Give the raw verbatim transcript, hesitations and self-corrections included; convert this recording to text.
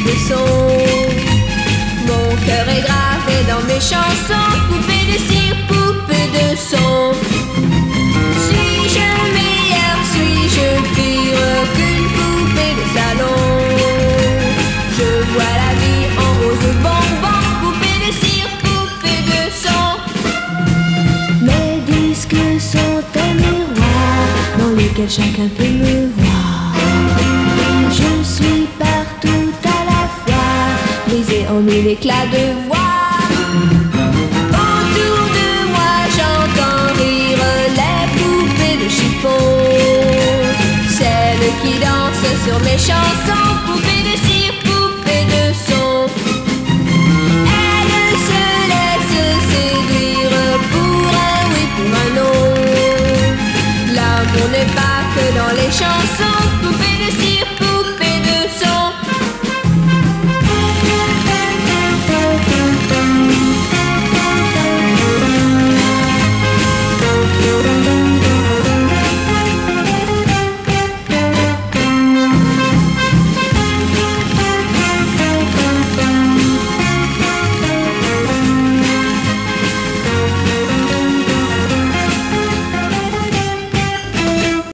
de son. Mon cœur est gravé dans mes chansons. Poupée de cire, poupée de son. Suis-je meilleur, suis-je pire qu'une poupée de salon? Je vois la vie en rose bonbon. Poupée de cire, poupée de son. Mes disques sont un miroir dans lequel chacun peut me voir. Je suis partout à la fois, brisée en mille éclats de voix.